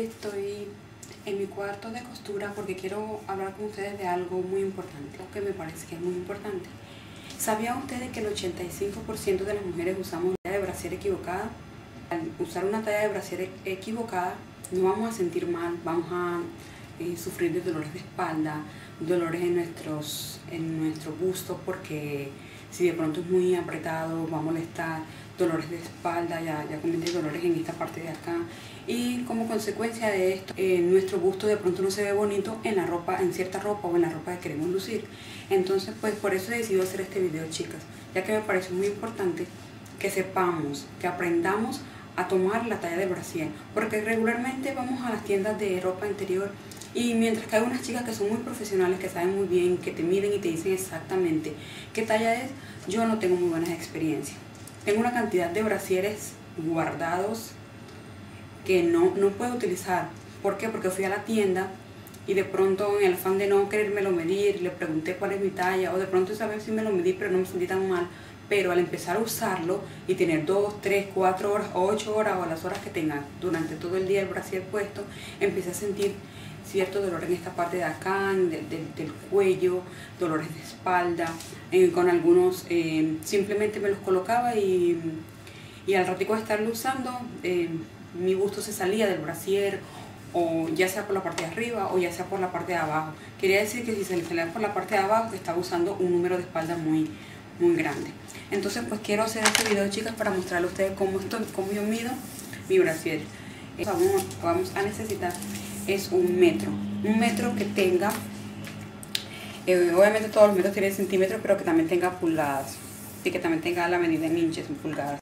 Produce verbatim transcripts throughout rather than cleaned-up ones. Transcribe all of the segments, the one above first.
estoy en mi cuarto de costura porque quiero hablar con ustedes de algo muy importante, que me parece que es muy importante. ¿Sabían ustedes que el ochenta y cinco por ciento de las mujeres usamos una talla de brasier equivocada? Al usar una talla de brasier equivocada, no vamos a sentir mal, vamos a eh, sufrir de dolores de espalda, dolores en nuestros, en nuestro busto, porque si de pronto es muy apretado va a molestar, dolores de espalda, ya, ya comenté dolores en esta parte de acá, y como consecuencia de esto eh, nuestro busto de pronto no se ve bonito en la ropa, en cierta ropa o en la ropa que queremos lucir. Entonces pues por eso he decidido hacer este video, chicas, ya que me parece muy importante que sepamos, que aprendamos a tomar la talla del brasier, porque regularmente vamos a las tiendas de ropa interior y mientras que hay unas chicas que son muy profesionales, que saben muy bien, que te miden y te dicen exactamente qué talla es, yo no tengo muy buenas experiencias. Tengo una cantidad de brasieres guardados que no, no puedo utilizar. ¿Por qué? Porque fui a la tienda y de pronto en el afán de no querérmelo medir, le pregunté cuál es mi talla, o de pronto esa vez sí me lo medí pero no me sentí tan mal. Pero al empezar a usarlo y tener dos, tres, cuatro horas, ocho horas o las horas que tenga durante todo el día el brasier puesto, empecé a sentir cierto dolor en esta parte de acá, del, del, del cuello, dolores de espalda, eh, con algunos eh, simplemente me los colocaba y, y al ratico de estarlo usando, eh, mi busto se salía del brasier, o ya sea por la parte de arriba o ya sea por la parte de abajo. Quería decir que si se le salía por la parte de abajo, que estaba usando un número de espalda muy, muy grande. Entonces pues quiero hacer este video, chicas, para mostrarle a ustedes cómo, estoy, cómo yo mido mi brasier. Vamos, vamos a necesitar es un metro, un metro que tenga, eh, obviamente todos los metros tienen centímetros, pero que también tenga pulgadas, y que también tenga la medida en inches, en pulgadas.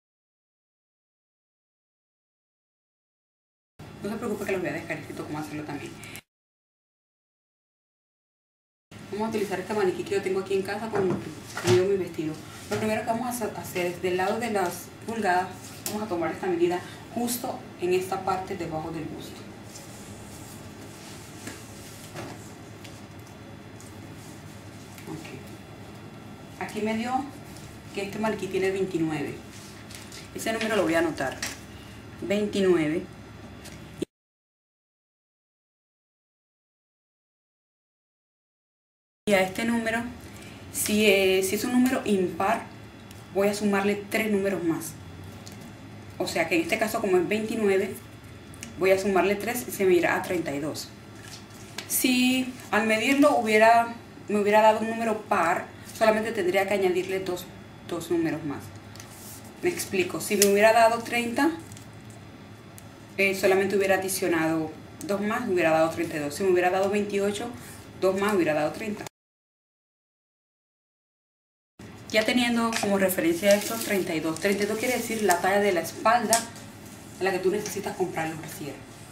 No se preocupe que los voy a dejar escrito cómo hacerlo también. Vamos a utilizar este maniquí que yo tengo aquí en casa con mi vestido. Lo primero que vamos a hacer es del lado de las pulgadas, vamos a tomar esta medida justo en esta parte debajo del busto. Okay. Aquí me dio que este maniquí tiene veintinueve. Ese número lo voy a anotar. veintinueve. Y a este número, si es, si es un número impar, voy a sumarle tres números más. O sea que en este caso, como es veintinueve, voy a sumarle tres y se me irá a treinta y dos. Si al medirlo hubiera, me hubiera dado un número par, solamente tendría que añadirle dos, dos números más. Me explico. Si me hubiera dado treinta, eh, solamente hubiera adicionado dos más, hubiera dado treinta y dos. Si me hubiera dado veintiocho, dos más hubiera dado treinta. Ya teniendo como referencia estos treinta y dos. treinta y dos quiere decir la talla de la espalda a la que tú necesitas comprar el brasier.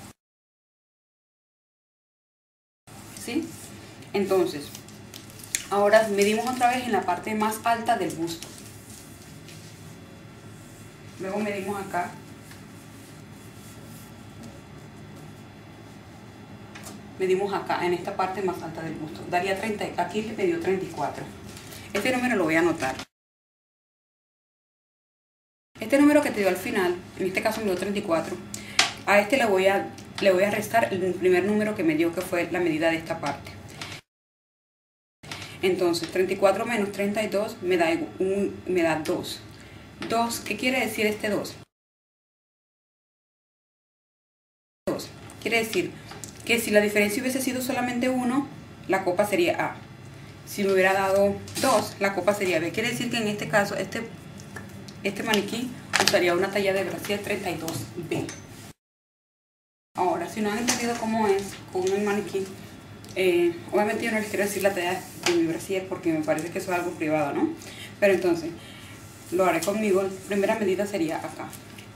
¿Sí? Entonces, ahora medimos otra vez en la parte más alta del busto. Luego medimos acá. Medimos acá, en esta parte más alta del busto. Daría treinta, aquí le dio treinta y cuatro. Este número lo voy a anotar. Este número que te dio al final, en este caso me dio treinta y cuatro. A este le voy a, le voy a restar el primer número que me dio, que fue la medida de esta parte. Entonces, treinta y cuatro menos treinta y dos me da, un, me da dos. dos, ¿qué quiere decir este dos? dos. Quiere decir que si la diferencia hubiese sido solamente uno, la copa sería A. Si me hubiera dado dos, la copa sería B. Quiere decir que en este caso, este, este maniquí usaría una talla de brasier treinta y dos B. Ahora, si no han entendido cómo es con un maniquí, eh, obviamente yo no les quiero decir la talla de mi brasier porque me parece que eso es algo privado, ¿no? Pero entonces, lo haré conmigo. La primera medida sería acá.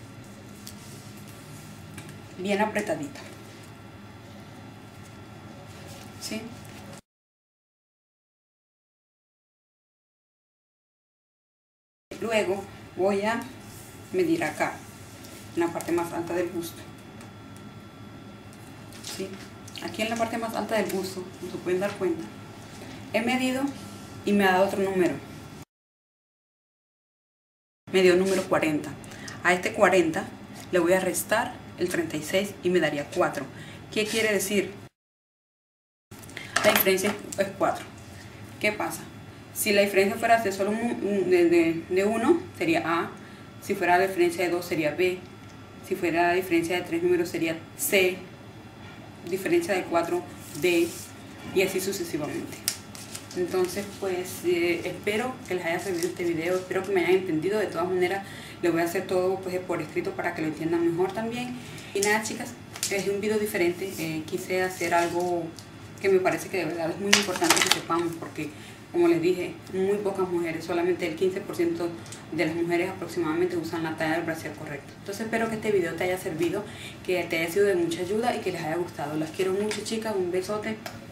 Bien apretadita. ¿Sí? Luego voy a medir acá, en la parte más alta del busto. ¿Sí? Aquí en la parte más alta del busto, como se pueden dar cuenta, he medido y me ha dado otro número. Me dio el número cuarenta. A este cuarenta le voy a restar el treinta y seis y me daría cuatro. ¿Qué quiere decir? La diferencia es cuatro. ¿Qué pasa? Si la diferencia fuera de solo un, de, de, de uno, sería A. Si fuera la diferencia de dos, sería B. Si fuera la diferencia de tres números, sería C. Diferencia de cuatro, D. Y así sucesivamente. Entonces, pues, eh, espero que les haya servido este video. Espero que me hayan entendido. De todas maneras, les voy a hacer todo pues, por escrito para que lo entiendan mejor también. Y nada, chicas, es un video diferente. Eh, quise hacer algo que me parece que de verdad es muy importante que sepamos, porque como les dije, muy pocas mujeres, solamente el quince por ciento de las mujeres aproximadamente usan la talla del brasier correcto. Entonces espero que este video te haya servido, que te haya sido de mucha ayuda y que les haya gustado. Las quiero mucho, chicas, un besote.